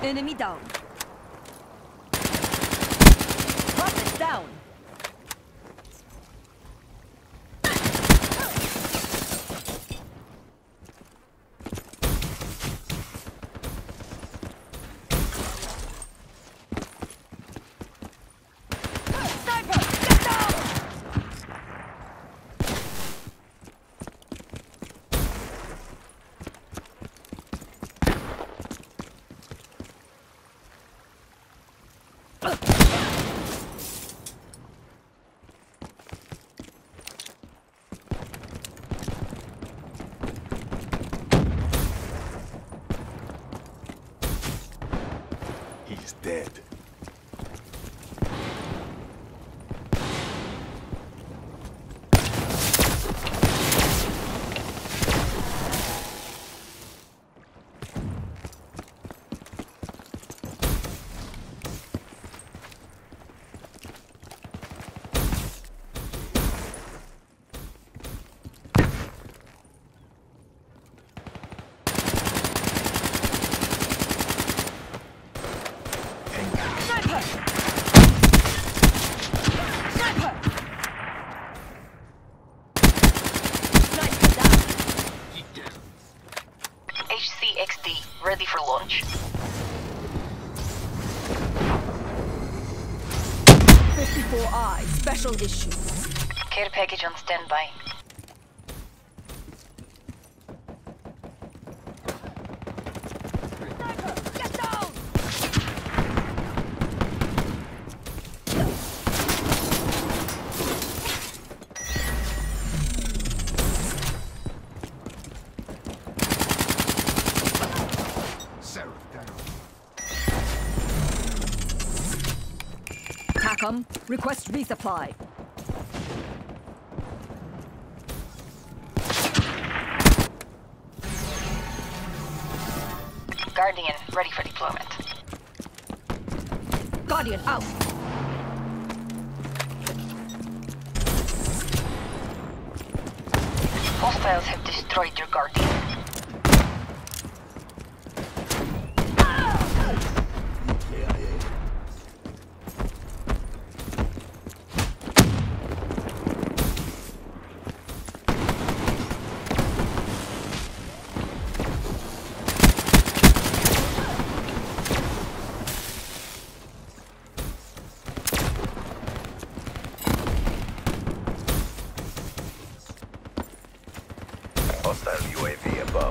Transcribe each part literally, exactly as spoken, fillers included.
Enemy down. Prophet down. Sniper, get down! He's dead. Sniper! Sniper! Sniper down. H C X D, ready for launch. fifty-four I, special issue. Care package on standby. Sniper, get down! Seraph down. TACOM, request resupply. Guardian, ready for deployment. Guardian out. Hostiles have destroyed your Guardian. Hostile U A V above.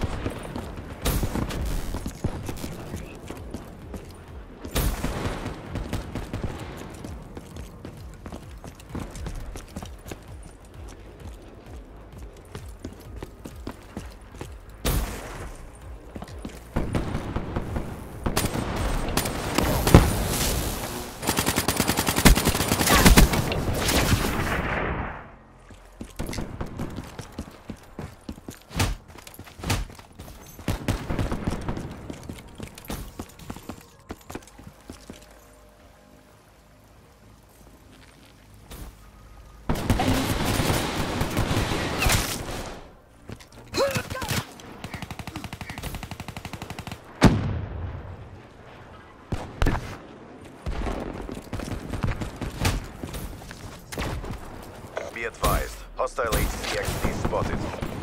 Be advised, hostile H C X D spotted.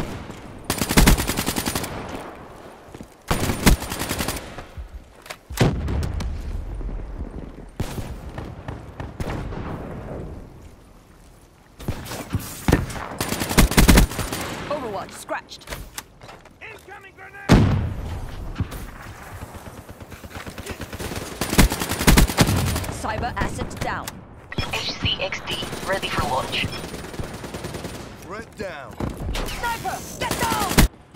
Overwatch scratched. Incoming grenade! Cyber asset down. H C X D, ready for launch. Threat down. Sniper, get down!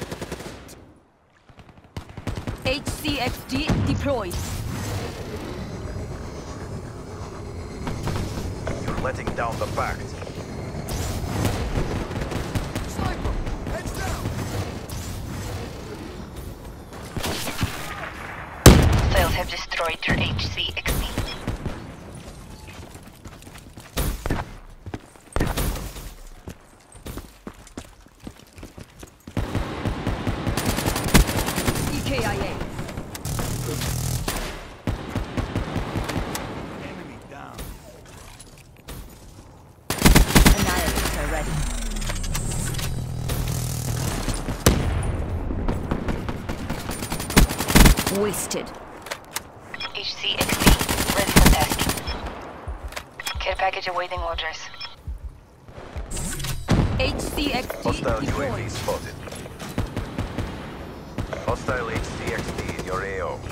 H C X D deployed. You're letting down the pact. Sniper! Heads down! Hostiles have destroyed your H C X D. E K I A. Wasted. H C X D, ready for tasking. Care package awaiting orders. H C X D Hostile U A V deployed. spotted. Hostile H C X D in your A O.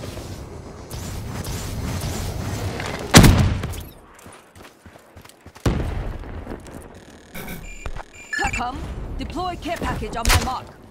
TACOM, deploy care package on my mark.